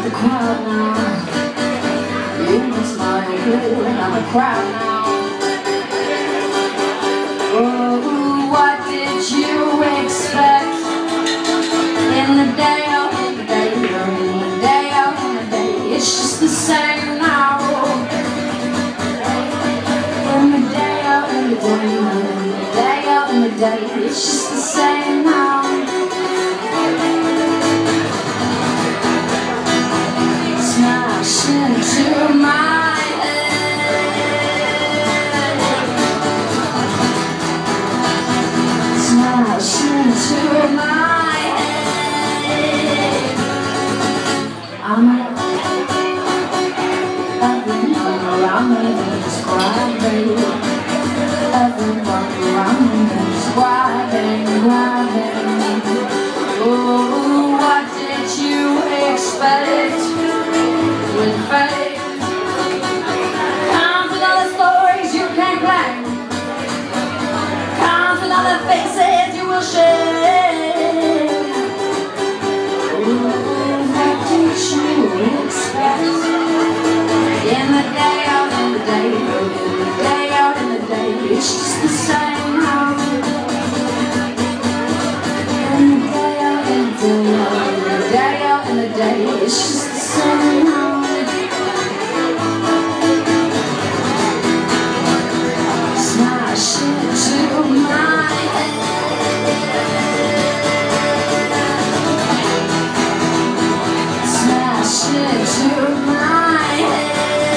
the crowd now. You must smile good, I'm a crowd now. Oh, what did you expect? In the day, oh, in the day, oh, in the day, oh, in the day, it's just the same now. In the day, oh, in the day, oh, in the day, oh, in the day, it's just the same now. Smash into my head. Smash into my head. I'm everyone around me is grabbing. Everyone around me is grabbing. Oh, what did you expect? With faith, comes with all the stories you can't claim, comes with all the faces you will share. Oh, what did you expect? In the day, out in the day, in the day, out in the day, it's just the same now. In the day, out in the day, in the day, out in the day, it's just the same now. Smash into my head. Smash into my head.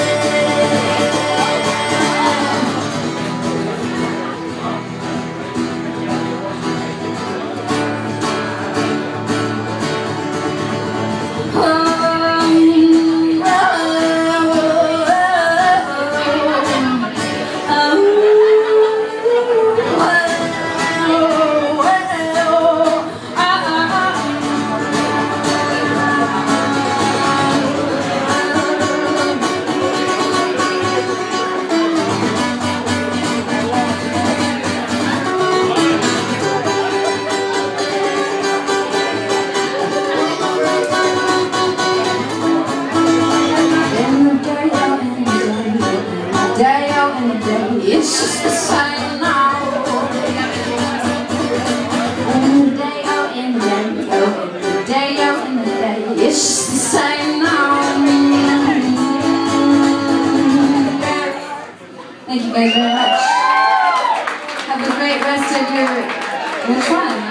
It's just the same now. In the day, oh, in the day, oh, in the day, oh, in the day, it's just the same now. Thank you guys very much. Have a great rest of your fun.